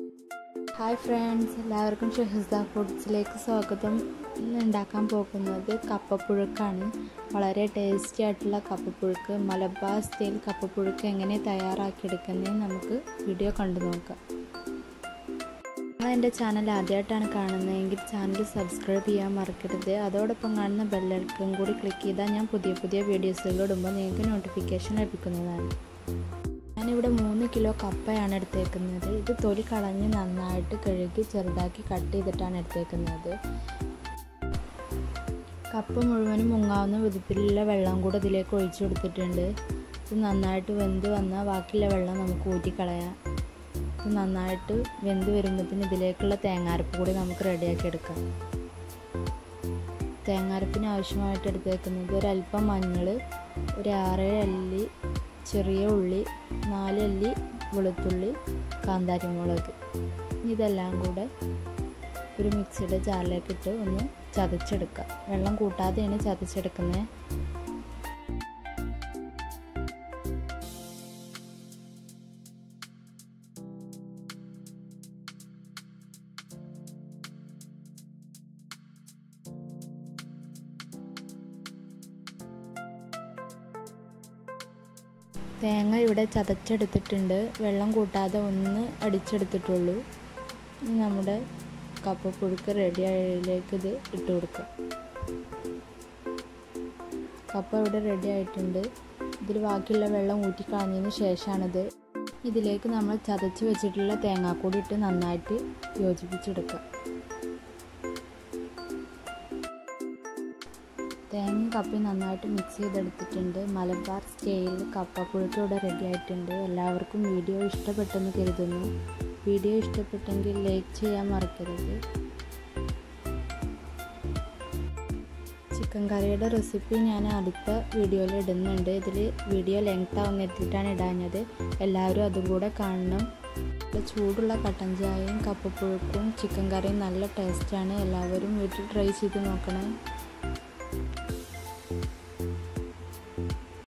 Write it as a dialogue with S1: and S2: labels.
S1: Hi friends, എല്ലാവർക്കും ഷെഹിസ്ദ ഫുഡ്സിലേക്ക് സ്വാഗതം. ഇന്ന് ഉണ്ടാക്കാൻ പോകുന്നത് കപ്പപ്പുഴുക്കാണ്. വളരെ ടേസ്റ്റി ആയിട്ടുള്ള കപ്പപ്പുഴുക്ക്, മലബാർ സ്റ്റൈൽ കപ്പപ്പുഴുക്ക് എങ്ങനെ തയ്യാറാക്കിയെടുക്കുന്നത് നമുക്ക് വീഡിയോ കണ്ടു നോക്കാം. നിങ്ങൾ എൻ്റെ ചാനൽ ആദ്യമായിട്ടാണ് കാണുന്നതെങ്കിൽ ചാനൽ സബ്സ്ക്രൈബ് ചെയ്യാൻ മറക്കരുത്. അതോടൊപ്പം കാണുന്ന ബെല്ലൈക്കൺ കൂടി ക്ലിക്ക് ചെയ്താൽ ഞാൻ പുതിയ വീഡിയോസുകൾ ഇടുമ്പോൾ നിങ്ങൾക്ക് നോട്ടിഫിക്കേഷൻ ലഭിക്കുന്നതാണ്. ഞാനിവിടെ 3 കിലോ കപ്പയാണ് എടുത്തേക്കുന്നത്. ഇത് തൊലി കളഞ്ഞ് നന്നായിട്ട് കഴുകി ചെറുതാക്കി കട്ട് ചെയ്തിട്ടാണ് എടുത്തേക്കുന്നത്. കപ്പ മുഴുവനും മുങ്ങാവുന്ന വിധത്തിലുള്ള വെള്ളം കൂടെ ഇതിലേക്ക് ഒഴിച്ചു കൊടുത്തിട്ടുണ്ട്. ഇത് നന്നായിട്ട് വെന്ത് വന്നാൽ ബാക്കിയുള്ള വെള്ളം നമുക്ക് ഊറ്റിക്കളയാം. ഇത് നന്നായിട്ട് വെന്ത് വരുമ്പോഴത്തേന് ഇതിലേക്കുള്ള തേങ്ങാരപ്പ് കൂടി നമുക്ക് റെഡിയാക്കി എടുക്കാം. തേങ്ങാരപ്പിന് ആവശ്യമായിട്ട് എടുത്തേക്കുന്നത് ഒരല്പം മഞ്ഞൾ, ഒരു 6 അല്ലി ചെറിയ ഉള്ളി, 4 അല്ലി വെളുത്തുള്ളി, കാന്താരി മുളക്. ഇതെല്ലാം കൂടെ ഒരു മിക്സിയുടെ ജാറിലേക്ക് ഇട്ട് ഒന്ന് ചതച്ചെടുക്കുക. വെള്ളം കൂട്ടാതെയാണ് ചതച്ചെടുക്കുന്നത്. തേങ്ങ ഇവിടെ ചതച്ചെടുത്തിട്ടുണ്ട്. വെള്ളം കൂട്ടാതെ ഒന്ന് അടിച്ചെടുത്തിട്ടുള്ളൂ. നമ്മുടെ കപ്പപ്പുഴുക്ക് റെഡി ആയതിലേക്ക് ഇത് ഇട്ട് കൊടുക്കുക. കപ്പ ഇവിടെ റെഡി ആയിട്ടുണ്ട്. ഇതിൽ ബാക്കിയുള്ള വെള്ളം ഊറ്റിക്കളഞ്ഞതിന് ശേഷമാണിത്. ഇതിലേക്ക് നമ്മൾ ചതച്ച് വെച്ചിട്ടുള്ള തേങ്ങാക്കൂടി ഇട്ട് നന്നായിട്ട് യോജിപ്പിച്ചെടുക്കുക. തേങ്ങയും കപ്പയും നന്നായിട്ട് മിക്സ് ചെയ്തെടുത്തിട്ടുണ്ട്. മലബാർ സ്റ്റൈൽ കപ്പപ്പുഴുക്ക് ഇവിടെ റെഡി ആയിട്ടുണ്ട്. എല്ലാവർക്കും വീഡിയോ ഇഷ്ടപ്പെട്ടെന്ന് കരുതുന്നു. വീഡിയോ ഇഷ്ടപ്പെട്ടെങ്കിൽ ലൈക്ക് ചെയ്യാൻ മറക്കരുത്. ചിക്കൻ കറിയുടെ റെസിപ്പി ഞാൻ അടുത്ത വീഡിയോയിൽ ഇടുന്നുണ്ട്. ഇതിൽ വീഡിയോ ലെങ്ത് ആവുന്ന എത്തിയിട്ടാണ് ഇടാഞ്ഞത്. എല്ലാവരും അതും കൂടെ കാണണം. ചൂടുള്ള കട്ടൻ ചായയും കപ്പപ്പുഴുക്കും ചിക്കൻ കറിയും നല്ല ടേസ്റ്റാണ്. എല്ലാവരും വീട്ടിൽ ട്രൈ ചെയ്ത് നോക്കണേ.